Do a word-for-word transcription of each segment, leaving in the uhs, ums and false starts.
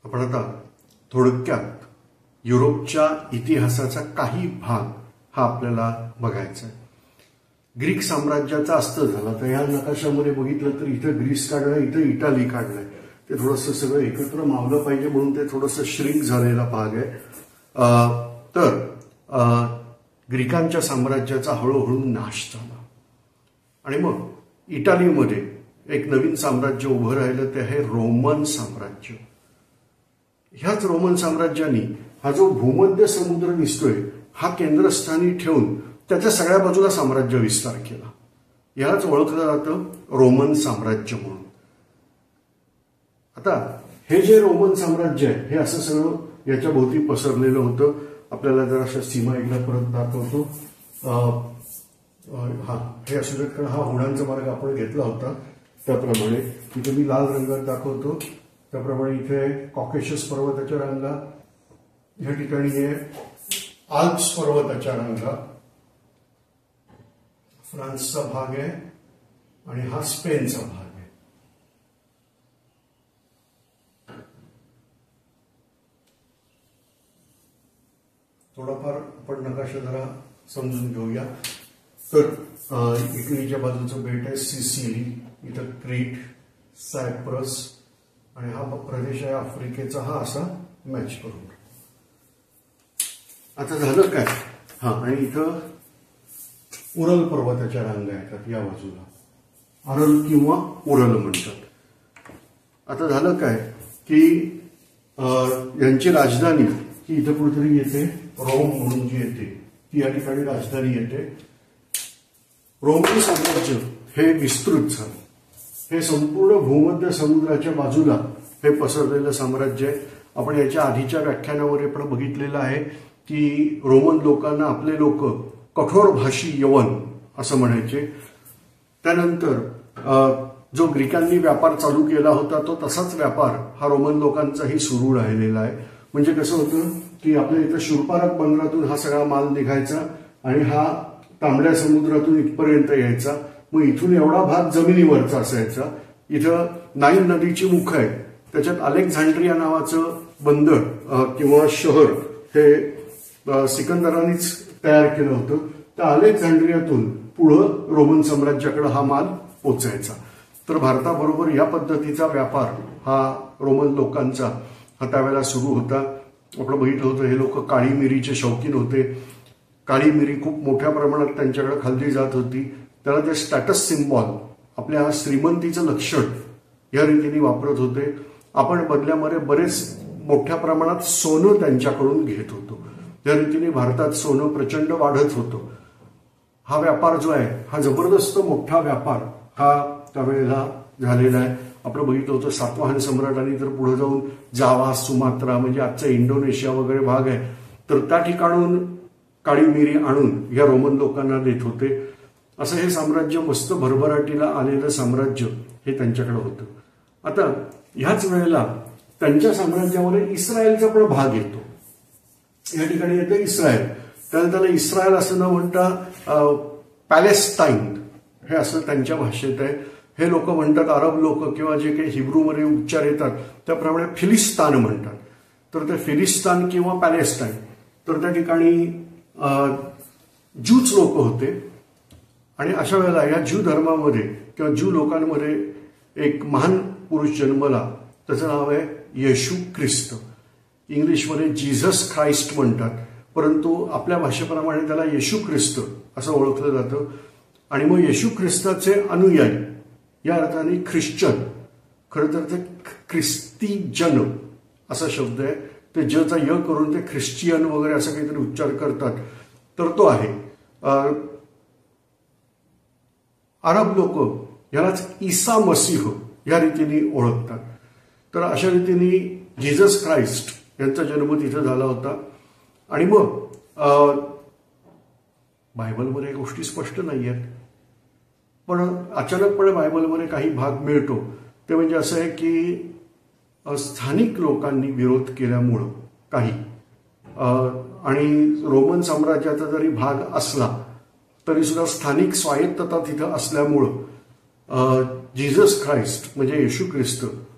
आपण आता थोडक्यात युरोपच्या इतिहासाचा काही भाग हा आपल्याला बघायचा आहे. ग्रीक साम्राज्याचा अस्त झाला तर ह्या नकाशामध्ये बघितलं तर इथं ग्रीस काढलंय, इथं इटाली काढलंय. ते थोडंसं सगळं एकत्र मावलं पाहिजे म्हणून ते थोडंसं श्रिंक झालेला भाग आहे. तर ग्रीकांच्या साम्राज्याचा हळूहळू नाश झाला आणि मग इटालीमध्ये एक नवीन साम्राज्य उभं राहिलं ते आहे रोमन साम्राज्य. ह्याच रोमन साम्राज्याने हा जो भूमध्य समुद्र दिसतोय हा केंद्रस्थानी ठेवून त्याच्या सगळ्या बाजूला साम्राज्य विस्तार केला. यालाच ओळखलं जातं रोमन साम्राज्य म्हणून. आता हे जे रोमन साम्राज्य आहे हे असं सगळं याच्या भोवती पसरलेलं होतं. आपल्याला जर अशा सीमा एकदा परत दाखवतो. हा हे असू देत कारण हा होड्यांचा मार्ग आपण घेतला होता त्याप्रमाणे. इथे मी लाल रंगात दाखवतो त्याप्रमाणे इथे कॉकेशस पर्वताच्या रांगा, या ठिकाणी आहे आल्प्स पर्वताच्या रांगा, फ्रान्सचा भाग आहे आणि हा स्पेनचा भाग आहे. थोडाफार आपण नकाशा जरा समजून घेऊया. तर इटलीच्या बाजूचं बेट आहे सिसिली, इथं क्रीट, सायप्रस आणि हा प्रदेश आहे आफ्रिकेचा. हा असा मॅच करून आता झालं काय. हा आणि इथं उरल पर्वताच्या रांगा येतात या बाजूला, अरल किंवा उरल म्हणतात. आता झालं काय की यांची राजधानी ही इथं कुठेतरी येते, रोम म्हणून जी येते ती या ठिकाणी राजधानी येते. रोमन साम्राज्य हे विस्तृत झालं. हे संपूर्ण भूमध्य समुद्राच्या बाजूला हे पसरलेलं साम्राज्य आहे. आपण याच्या आधीच्या व्याख्यानामध्ये पण बघितलेलं आहे की रोमन लोकांना आपले लोक कठोर भाषी यवन असं म्हणायचे. त्यानंतर जो ग्रीकांनी व्यापार चालू केला होता तो तसाच व्यापार हा रोमन लोकांचाही सुरू राहिलेला आहे. म्हणजे कसं होतं की आपल्या इथं शूरपारक बंदरातून हा सगळा माल निघायचा आणि हा तांबड्या समुद्रातून इथपर्यंत यायचा. मग इथून एवढा भाग जमिनीवरचा असायचा. इथं नाईल नदीची मुख आहे, त्याच्यात अलेक्झांड्रिया नावाचं बंदर किंवा शहर हे सिकंदरांनीच तयार केलं होतं. त्या अलेक्झांड्रियातून पुढं रोमन साम्राज्याकडे हा माल पोचायचा. तर भारताबरोबर या पद्धतीचा व्यापार हा रोमन लोकांचा हा त्यावेळेला सुरू होता. आपण बघितलं होतं हे लोक काळी मिरीचे शौकीन होते. काळी मिरी खूप मोठ्या प्रमाणात त्यांच्याकडे खाल्ली जात होती. त्याला ते स्टॅटस सिम्बॉल, आपल्या श्रीमंतीचं लक्षण या रीतीने वापरत होते. आपण बदल्यामध्ये बरेच मोठ्या प्रमाणात सोनं त्यांच्याकडून घेत होतो. त्या रीतीने भारतात सोनं प्रचंड वाढत होतं. हा व्यापार जो आहे हा जबरदस्त मोठा व्यापार हा त्यावेळेला झालेला आहे. आपण बघितलं होतं सातवाहन सम्राटांनी तर पुढे जाऊन जावा, सुमात्रा म्हणजे आजचा इंडोनेशिया वगैरे भाग आहे तर त्या ठिकाणून काळी मिरी आणून या रोमन लोकांना देत होते. असं हे साम्राज्य मस्त भरभराटीला आलेलं साम्राज्य हे त्यांच्याकडे होतं. आता ह्याच वेळेला त्यांच्या साम्राज्यामध्ये इस्रायलचा पण भाग येतो. या ठिकाणी येतं इस्रायल. त्याला त्याला इस्रायल असं न म्हणता पॅलेस्टाईन हे असं त्यांच्या भाषेत आहे. हे लोक म्हणतात, अरब लोक किंवा जे काही हिब्रूमध्ये उच्चार येतात त्याप्रमाणे फिलिस्तान म्हणतात. तर ते फिलिस्तान किंवा पॅलेस्टाईन तर त्या ठिकाणी ज्यूच लोक होते. आणि अशा वेळेला या ज्यू धर्मामध्ये किंवा ज्यू लोकांमध्ये एक महान पुरुष जन्मला, त्याचं नाव आहे येशू ख्रिस्त. इंग्लिशमध्ये जीझस ख्राइस्ट म्हणतात परंतु आपल्या भाषेप्रमाणे त्याला येशू ख्रिस्त असं ओळखलं जातं. आणि मग येशू ख्रिस्ताचे अनुयायी या अर्थाने ख्रिश्चन, खरं तर ते ख्रिस्ती जन असा शब्द आहे. ते जचा य करून ते ख्रिश्चियन वगैरे असं काहीतरी उच्चार करतात. तर तो आहे अरब लोक यालाच ईसा मसीह या रीतीने ओळखतात. तर अशा रीतीने जीझस ख्राइस्ट यांचा जन्म तिथं झाला होता. आणि मग बायबलमध्ये गोष्टी स्पष्ट नाही आहेत पण अचानकपणे बायबलमध्ये काही भाग मिळतो. ते म्हणजे असं आहे की स्थानिक लोकांनी विरोध केल्यामुळं काही आणि रोमन साम्राज्याचा जरी भाग असला तरी सुद्धा स्थानिक स्वायत्तता तिथं असल्यामुळं जीझस ख्राइस्ट म्हणजे येशू ख्रिस्त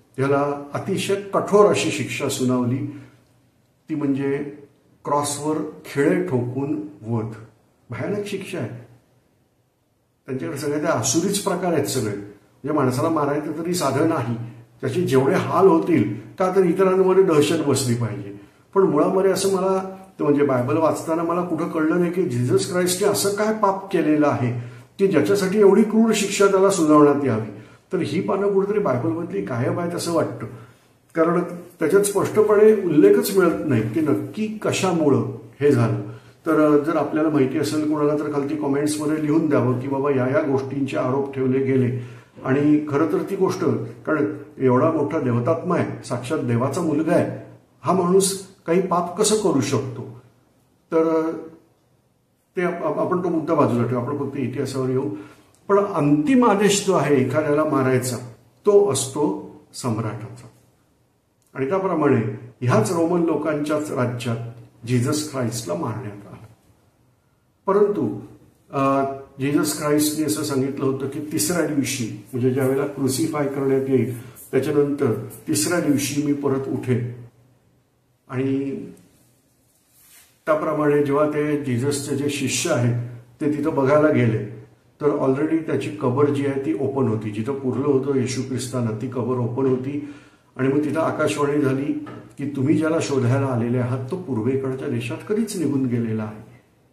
त्याला अतिशय कठोर अशी शिक्षा सुनावली, ती म्हणजे क्रॉसवर खिळे ठोकून वध. भयानक शिक्षा आहे. त्यांच्याकडे सगळे ते आसुरीच प्रकार आहेत सगळे. म्हणजे माणसाला मारायचं तरी साधं नाही, त्याचे जेवढे हाल होतील का तर इतरांमध्ये दहशत बसली पाहिजे. पण मुळामध्ये असं मला म्हणजे बायबल वाचताना मला कुठं कळलं नाही की जीसस क्राइस्टने असं काय पाप केलेलं आहे की ज्याच्यासाठी एवढी क्रूर शिक्षा त्याला सुनावण्यात यावी. तर ही पानं कुठेतरी बायबलमधली गायब आहेत असं वाटतं, कारण त्याच्यात स्पष्टपणे उल्लेखच मिळत नाही की नक्की कशामुळं हे झालं. तर जर आपल्याला माहिती असेल कोणाला तर खालती कॉमेंट्समध्ये लिहून द्यावं की बाबा या या गोष्टींचे आरोप ठेवले गेले. आणि खरं तर ती गोष्ट, कारण एवढा मोठा देवतात्मा आहे, साक्षात देवाचा मुलगा आहे, हा माणूस काही पाप कसं करू शकतो. तर ते आपण तो मुद्दा बाजूला ठेवू, आपण फक्त इतिहासावर येऊ. पण अंतिम आदेश जो आहे एखाद्याला मारायचा तो असतो सम्राटाचा. आणि त्याप्रमाणे ह्याच रोमन लोकांच्याच राज्यात जीसस क्राइस्टला मारण्यात आलं. परंतु जीसस क्राइस्टने असं सांगितलं होतं की तिसऱ्या दिवशी, म्हणजे ज्या वेळेला क्रुसिफाय करण्यात येईल त्याच्यानंतर तिसऱ्या दिवशी मी परत उठेन. आणि त्याप्रमाणे जेव्हा ते जीससचे जे शिष्य आहेत ते तिथं बघायला गेले तर ऑलरेडी त्याची कबर जी आहे ती ओपन होती. जिथं पुरलं होतं येशू ख्रिस्तांना ती कबर ओपन होती. आणि मग तिथं आकाशवाणी झाली की तुम्ही ज्याला शोधायला आलेले आहात तो पूर्वेकडच्या देशात कधीच निघून गेलेला आहे.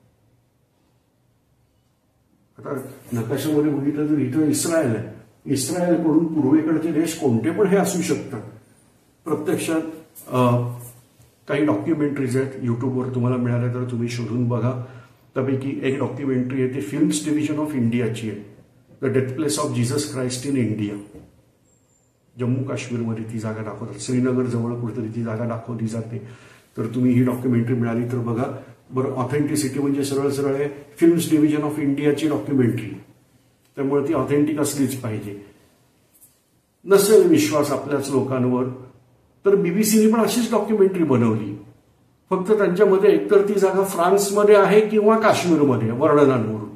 आता नकाशामध्ये बघितलं तर इथं इस्रायल आहे. इस्रायलकडून पूर्वेकडचे देश कोणते पण हे असू शकतात. प्रत्यक्षात काही डॉक्युमेंटरीज आहेत युट्यूबवर तुम्हाला मिळाल्या तर तुम्ही शोधून बघा. त्यापैकी एक डॉक्युमेंटरी आहे ती फिल्म्स डिव्हिजन ऑफ इंडियाची आहे, the death place of Jesus Christ in India. Jammu काश्मीरमध्ये ती जागा दाखवतात, श्रीनगर जवळ कुठेतरी ती जागा दाखवली जाते. तर तुम्ही ही डॉक्युमेंटरी मिळाली तर बघा. बरं, ऑथेंटिसिटी म्हणजे सरळ सरळ आहे फिल्म्स डिव्हिजन ऑफ इंडियाची डॉक्युमेंटरी, त्यामुळे ती ऑथेंटिक असलीच पाहिजे. नसेल विश्वास आपल्याच लोकांवर तर बीबीसीने पण अशीच डॉक्युमेंटरी बनवली, फक्त त्यांच्यामध्ये एकतर ती जागा फ्रान्समध्ये आहे किंवा काश्मीरमध्ये वर्णनांवरून.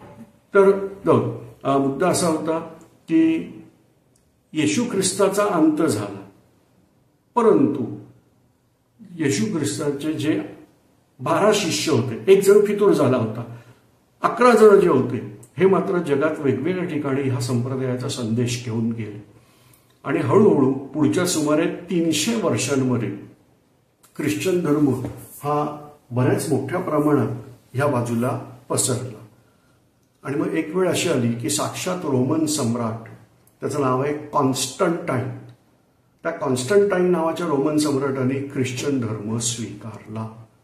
तर मुद्दा असा होता की येशू ख्रिस्ताचा अंत झाला, परंतु येशू ख्रिस्ताचे जे बारा शिष्य होते, एक जण फितूर झाला होता, अकरा जण जे होते हे मात्र जगात वेगवेगळ्या ठिकाणी ह्या संप्रदायाचा संदेश घेऊन गेले. आणि हळूहळू पुढच्या सुमारे तीनशे वर्षांमध्ये ख्रिश्चन धर्म हा बऱ्याच मोठ्या प्रमाणात ह्या बाजूला पसरला. आणि मग एक वेळ अशी आली की साक्षात रोमन सम्राट, त्याचं नाव आहे कॉन्स्टंटाईन, त्या कॉन्स्टंटाईन नावाच्या रोमन सम्राटाने ख्रिश्चन धर्म स्वीकारला.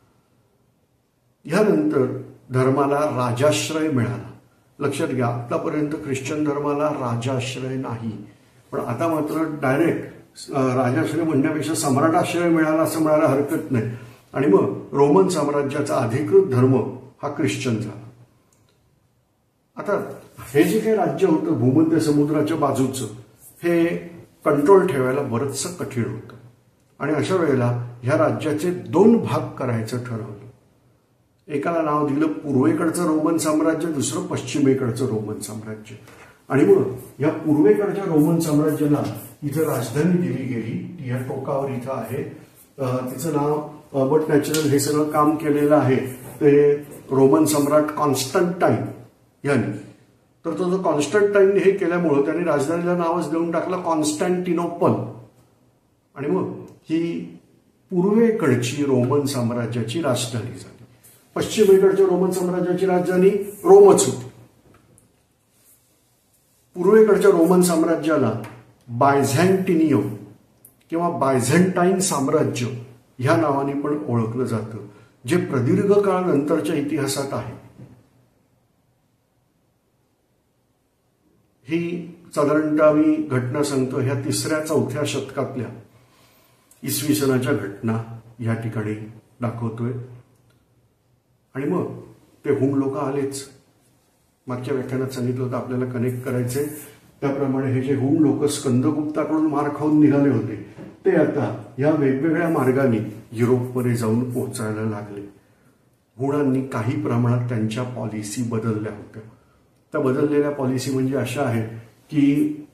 यानंतर धर्माला राजाश्रय मिळाला. लक्षात घ्या, आतापर्यंत ख्रिश्चन धर्माला राजाश्रय नाही, पण आता मात्र डायरेक्ट राजाश्रय म्हणण्यापेक्षा सम्राटाश्रय मिळाला असं म्हणायला हरकत नाही. आणि मग रोमन साम्राज्याचा अधिकृत धर्म हा ख्रिश्चन झाला. आता हे जे काही राज्य होतं भूमध्य समुद्राच्या बाजूचं, हे कंट्रोल ठेवायला बरंचसं कठीण होतं. आणि अशा वेळेला ह्या राज्याचे दोन भाग करायचं ठरवलं. एकाला नाव दिलं पूर्वेकडचं रोमन साम्राज्य, दुसरं पश्चिमेकडचं रोमन साम्राज्य. आणि मग या पूर्वेकडच्या रोमन साम्राज्याला इथं राजधानी दिली गेली, ती या टोकावर इथं आहे. तिचं नाव बट नॅचरल हे सगळं काम केलेलं आहे ते रोमन सम्राट कॉन्स्टंटाईन यांनी. तर तो जो कॉन्स्टंटाईन हे केल्यामुळं त्यांनी राजधानीला नावच देऊन टाकलं कॉन्स्टँटिनोपल. आणि मग ही पूर्वेकडची रोमन साम्राज्याची राजधानी झाली. पश्चिमेकडच्या रोमन साम्राज्याची राजधानी रोमच होती. पूर्वेकडच्या रोमन साम्राज्याला बायझॅन्टिनियम किंवा बायझेंटाईन साम्राज्य ह्या नावाने पण ओळखलं जातं, जे प्रदीर्घ काळ नंतरच्या इतिहासात आहे. ही साधारणतः मी घटना सांगतो ह्या तिसऱ्या चौथ्या शतकातल्या इसवी सनाच्या घटना या ठिकाणी दाखवतोय. आणि मग ते हुन लोक आलेच. मागच्या व्याख्यानात सांगितलं होतं आपल्याला कनेक्ट करायचे, त्याप्रमाणे हे जे हुन लोक स्कंदगुप्ताकडून मार खाऊन निघाले होते ते आता या वेगवेगळ्या मार्गाने युरोपमध्ये जाऊन पोहोचायला लागले. हुणांनी काही प्रमाणात त्यांच्या पॉलिसी बदलल्या होत्या. त्या बदललेल्या पॉलिसी म्हणजे अशा आहेत की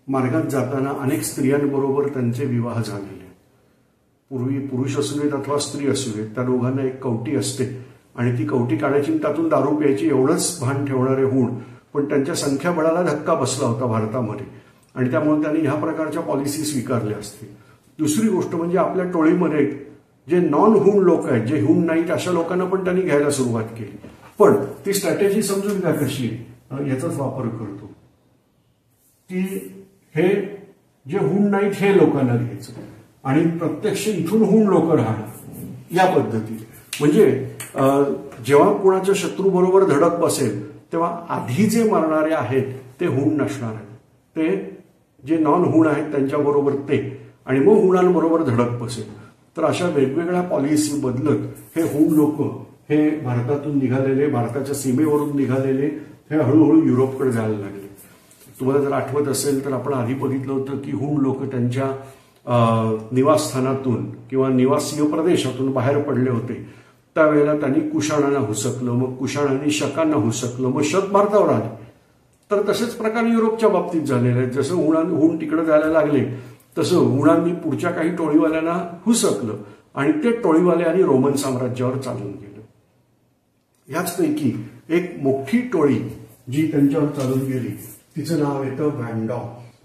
मार्गात जाताना अनेक स्त्रियांबरोबर त्यांचे विवाह झालेले. पूर्वी पुरुष असू देत अथवा स्त्री असू देत, त्या दोघांना एक कवटी असते आणि ती कवटी काढायची त्यातून दारू प्यायची एवढंच भान ठेवणारे हूण. पण त्यांच्या संख्याबळाला धक्का बसला होता भारतामध्ये आणि त्यामुळे त्यांनी ह्या प्रकारच्या पॉलिसी स्वीकारल्या असतील. दुसरी गोष्ट म्हणजे आपल्या टोळीमध्ये जे नॉन हूण लोक आहेत, जे हूण नाहीत, अशा लोकांना पण त्यांनी घ्यायला सुरुवात केली. पण ती स्ट्रॅटेजी समजून घ्या कशी आहे, याचाच वापर करतो की हे जे हूण नाहीत हे लोकांना घ्यायचं आणि प्रत्यक्ष इथून हूण लोक राहणार या पद्धतीने. म्हणजे जेव्हा कोणाच्या शत्रू बरोबर धडक बसेल तेव्हा आधी जे मारणारे आहेत ते हूण नसणार आहेत, ते जे नॉन हूण आहेत त्यांच्याबरोबर ते, आणि मग हुणांबरोबर धडक बसेल. तर अशा वेगवेगळ्या पॉलिसी बदलत हे हूण लोक हे भारतातून निघालेले, भारताच्या सीमेवरून निघालेले हे हळूहळू युरोपकडे जायला लागले. तुम्हाला जर आठवत असेल तर आपण आधी बघितलं होतं की हूण लोक त्यांच्या निवासस्थानातून किंवा निवासीय प्रदेशातून बाहेर पडले होते. त्यावेळेला त्यांनी कुशाणांना हुसकलं, मग कुशाणांनी शकांना हुसकलं, मग शक भारतावर आले. तर तसेच प्रकार युरोपच्या बाबतीत झालेले आहेत. जसं हुणां हूण तिकडे जायला लागले तसं हुणांनी पुढच्या काही टोळीवाल्यांना हुसकलं आणि ते टोळीवाले आणि रोमन साम्राज्यावर चालून गेलं. याचपैकी एक मोठी टोळी जी त्यांच्यावर चालून गेली तिचं नाव येतं व्हॅन्डॉल.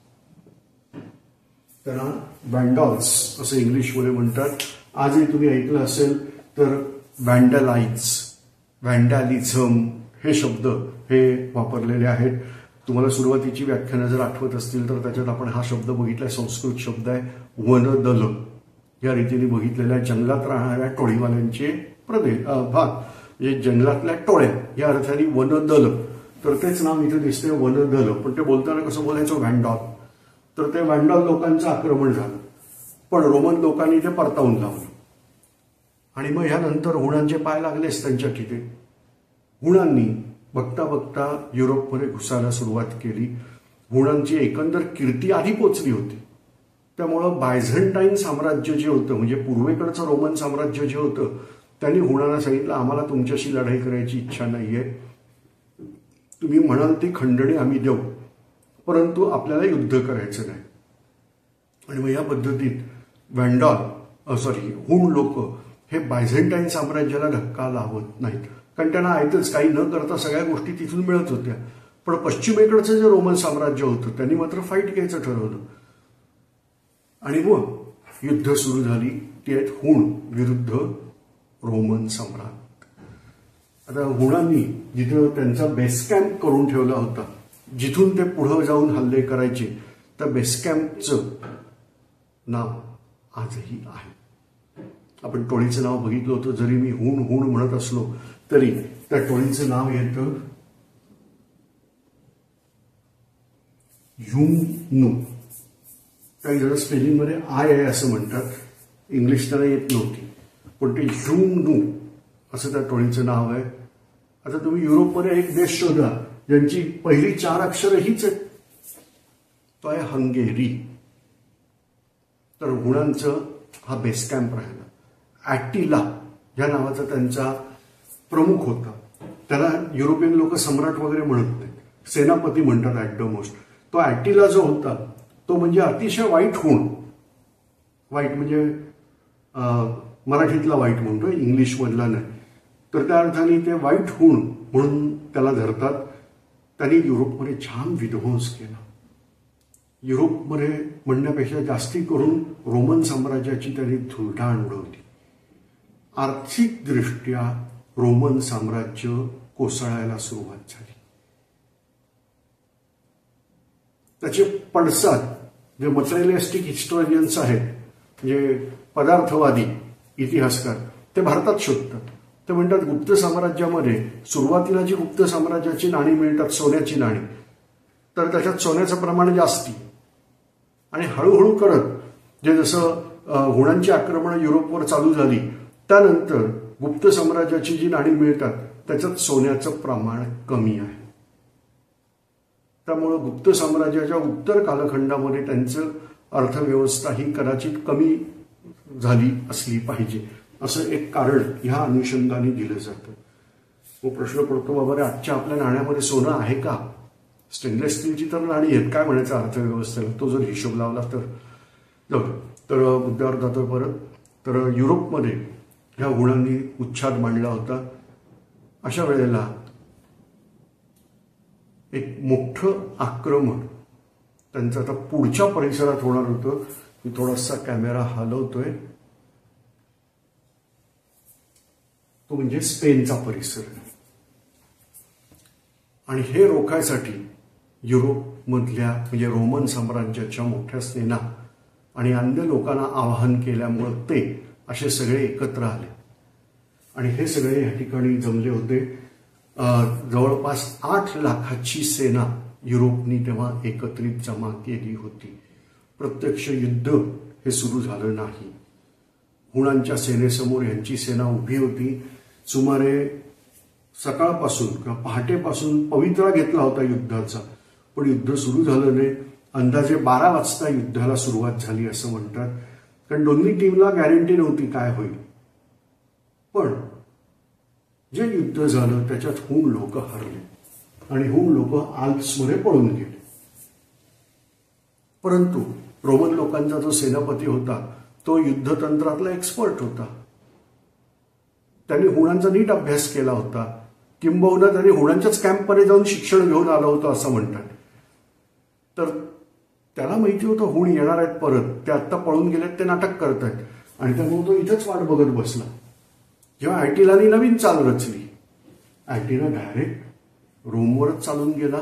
त्यांना व्हॅन्डॉल्स असं इंग्लिशमध्ये म्हणतात. आजही तुम्ही ऐकलं असेल तर व्हॅन्डलाइट्स, व्हॅन्डॅलिझम हे शब्द हे वापरलेले आहेत. तुम्हाला सुरुवातीची व्याख्यानं जर आठवत असतील तर त्याच्यात आपण हा शब्द बघितला, संस्कृत शब्द आहे वनदल. या रीतीने बघितलेल्या जंगलात राहणाऱ्या टोळीवाल्यांचे प्रदेश भाग, म्हणजे जंगलातल्या टोळ्या या अर्थाने वनदल. तर तेच नाव इथे दिसते वनदल, पण ते बोलताना कसं बोलायचं व्हॅन्डॉल. तर ते व्हॅन्डॉल लोकांचं आक्रमण झालं, पण रोमन लोकांनी ते परतावून लावलं आणि मग ह्यानंतर हुणांचे पाय लागलेच त्यांच्या तिथे. हुणांनी बघता बघता युरोपमध्ये घुसायला सुरुवात केली. हुणांची एकंदर कीर्ती आधी पोचली होती. त्यामुळं बायझंटाईन साम्राज्य जे होतं, म्हणजे पूर्वेकडचं रोमन साम्राज्य जे होतं, त्यांनी हुणांना सांगितलं आम्हाला तुमच्याशी लढाई करायची इच्छा नाहीये, तुम्ही म्हणाल ती खंडणी आम्ही देऊ, परंतु आपल्याला युद्ध करायचं नाही. आणि मग या पद्धतीत व्हॅन्डॉल सॉरी हूण लोक हे बायझंटाईन साम्राज्याला धक्का लावत नाहीत, कारण त्यांना आयतच काही न करता सगळ्या गोष्टी तिथून मिळत होत्या. पण पश्चिमेकडचं जे रोमन साम्राज्य होतं त्यांनी मात्र फाईट घ्यायचं ठरवलं आणि मग युद्ध सुरू झाली. ती आहेत हूण विरुद्ध रोमन सम्राट. आता हुणांनी जिथं त्यांचा बेस कॅम्प करून ठेवला होता, जिथून ते पुढं जाऊन हल्ले करायचे, त्या बेस कॅम्पचं नाव आजही आहे. आपण टोळीचं नाव बघितलं होतं. जरी मी हूण हूण म्हणत असलो तरी त्या टोळीचं नाव येतं युमनू. काही जण स्पेलिंगमध्ये आय आहे असं म्हणतात, इंग्लिश त्याला येत नव्हती, पण ते युमनू असं त्या टोळीचं नाव आहे. आता तुम्ही युरोपमध्ये एक देश शोधा ज्यांची पहिली चार अक्षरं हीच आहेत, तो आहे हंगेरी. तर हुणांचं हा बेस कॅम्प राहिला. ॲटिला या नावाचा त्यांचा प्रमुख होता. त्याला युरोपियन लोक सम्राट वगैरे म्हणत नाहीत, सेनापती म्हणतात ॲट द मोस्ट. तो ॲटिला जो होता तो म्हणजे अतिशय वाईट हूण. वाईट म्हणजे मराठीतला वाईट म्हणतोय, इंग्लिशमधला नाही. तर त्या अर्थाने ते वाईट हूण म्हणून त्याला धरतात. त्यांनी युरोपमध्ये छान विध्वंस केला. युरोपमध्ये म्हणण्यापेक्षा जास्ती करून रोमन साम्राज्याची त्यांनी धुळधाण उडवली. आर्थिकदृष्ट्या रोमन साम्राज्य कोसळायला सुरुवात झाली. त्याचे पडसाद जे मटेरियलिस्टिक हिस्टोरियन्स आहेत, म्हणजे पदार्थवादी इतिहासकार, ते भारतात शोधतात. ते म्हणतात गुप्त साम्राज्यामध्ये सुरुवातीला जी गुप्त साम्राज्याची नाणी मिळतात, सोन्याची नाणी, तर त्याच्यात सोन्याचं प्रमाण जास्ती आणि हळूहळू करत जे जसं हुणांची आक्रमणं युरोपवर चालू झाली त्यानंतर गुप्त साम्राज्याची जी नाणी मिळतात त्याच्यात सोन्याचं प्रमाण कमी आहे. त्यामुळं गुप्त साम्राज्याच्या उत्तर कालखंडामध्ये त्यांचं अर्थव्यवस्था ही कदाचित कमी झाली असली पाहिजे असं एक कारण ह्या अनुषंगाने दिलं जातं. मग प्रश्न पडतो, बाबा रे आजच्या आपल्या नाण्यामध्ये सोनं आहे का? स्टेनलेस स्टीलची तर नाणी आहेत, काय म्हणायचं अर्थव्यवस्थेला, तो जर हिशोब लावला तर. जाऊ तर मुद्द्यावर जातो परत. तर युरोपमध्ये ह्या हुणांनी उच्छाद मांडला होता. अशा वेळेला एक मोठं आक्रमण त्यांचं आता पुढच्या परिसरात होणार होतं. मी थोडासा कॅमेरा हलवतोय. तो म्हणजे स्पेनचा परिसर. आणि हे रोखायसाठी युरोपमधल्या म्हणजे रोमन साम्राज्याच्या मोठ्या सेना आणि अन्य लोकांना आवाहन केल्यामुळं ते असे सगळे एकत्र आले. आणि हे सगळे या ठिकाणी जमले होते. जवळपास आठ लाखाची सेना युरोपनी तेव्हा एकत्रित जमा केली होती. प्रत्यक्ष युद्ध हे सुरू झालं नाही. हुणांच्या सेनेसमोर यांची सेना उभी होती. सुमारे सकाळपासून किंवा पहाटेपासून पवित्रा घेतला होता युद्धाचा, पण युद्ध सुरू झालं नाही. अंदाजे बारा वाजता युद्धाला सुरुवात झाली असं म्हणतात, कारण दोन्ही टीमला गॅरंटी नव्हती काय होईल. पण जे युद्ध झालं त्याच्यात हुण लोक हरले आणि हुण लोक आल्प्समध्ये पळून गेले. परंतु रोमन लोकांचा जो सेनापती होता तो युद्धतंत्रातला एक्सपर्ट होता. त्यांनी हुणांचा नीट अभ्यास केला होता. किंबहुना त्यांनी हुणांच्याच कॅम्पमध्ये जाऊन शिक्षण घेऊन आलं होतं असं म्हणतात. तर त्याला माहिती होतं हुण येणार आहेत परत, ते आत्ता पळून गेलेत, ते नाटक करतायत. आणि त्यामुळे तो इथंच वाट बघत बसला. जेव्हा ॲटिलानी नवीन चाल रचली, ॲटिला डायरेक्ट रोमवरच चालून गेला.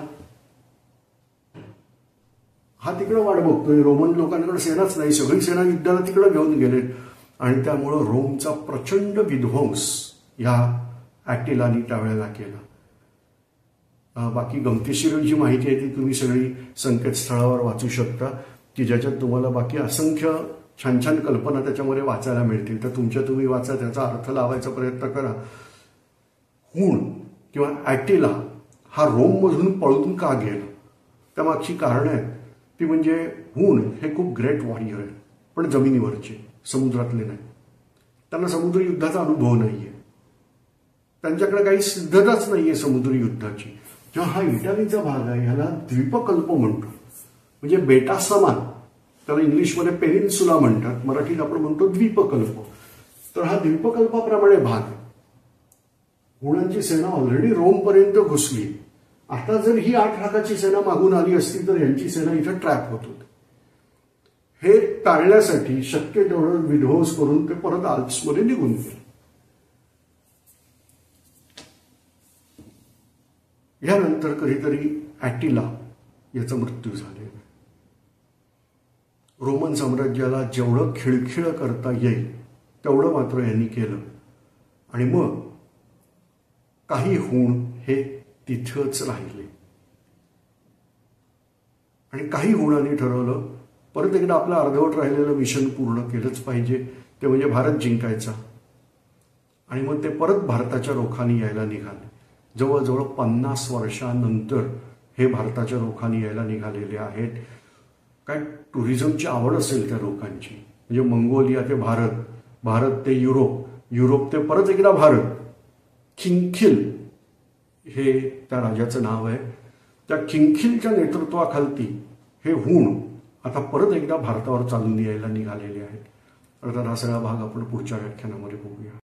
हा तिकडे वाट बघतोय. रोमन लोकांकडे सेनाच नाही, सगळी सेना युद्धाला तिकडे घेऊन गेलेत. आणि त्यामुळं रोमचा प्रचंड विध्वंस या ॲटिलानी त्यावेळेला केला. बाकी गमतीशीर जी माहिती आहे ती तुम्ही सगळी संकेतस्थळावर वाचू शकता, की ज्याच्यात तुम्हाला बाकी असंख्य छान छान कल्पना त्याच्यामध्ये वाचायला मिळतील. तर तुमच्या तुम्ही वाचा, त्याचा अर्थ लावायचा प्रयत्न करा. हुण किंवा ॲटिला हा रोममधून पळून का गेला, त्यामागची कारणं आहेत. ती म्हणजे हुण हे खूप ग्रेट वॉरियर आहेत, पण जमिनीवरचे, समुद्रातले नाही. त्यांना समुद्र युद्धाचा अनुभव नाहीये, त्यांच्याकडे काही सिद्धताच नाहीये समुद्र युद्धाची. जेव्हा हा इटालीचा भाग आहे ह्याला द्वीपकल्प म्हणतो, म्हणजे बेटा समान. त्याला इंग्लिशमध्ये पेनिन्सुला म्हणतात, मराठीत आपण म्हणतो द्वीपकल्प. तर हा द्वीपकल्पाप्रमाणे भाग. हुणांची सेना ऑलरेडी रोमपर्यंत घुसली. आता जर ही आठ लाखाची सेना मागून आली असती तर यांची सेना इथं ट्रॅप होत होती. हे टाळण्यासाठी शक्य तेवढं विध्वंस करून ते परत आल्प्समध्ये निघून गेले. यानंतर कधीतरी ॲटिला याचा मृत्यू झालेला. रोमन साम्राज्याला जेवढं खिळखिळ करता येईल तेवढं मात्र यांनी केलं. आणि मग काही हुण हे तिथंच राहिले. आणि काही हुणांनी ठरवलं परत एकदा आपलं अर्धवट राहिलेलं मिशन पूर्ण केलंच पाहिजे, ते म्हणजे भारत जिंकायचा. आणि मग ते परत भारताच्या रोखाने यायला निघाले. जवळजवळ पन्नास वर्षानंतर हे भारताच्या रोखाने यायला निघालेले आहेत. काय टुरिझमची आवड असेल त्या लोकांची, म्हणजे मंगोलिया ते भारत, भारत ते युरोप, युरोप ते परत एकदा भारत. खिंखिल हे त्या राजाचं नाव आहे. त्या खिंखिलच्या नेतृत्वाखालती हे हुण आता परत एकदा भारतावर चालून यायला निघालेले आहेत. अर्थात हा सगळा भाग आपण पुढच्या व्याख्यानामध्ये बघूया.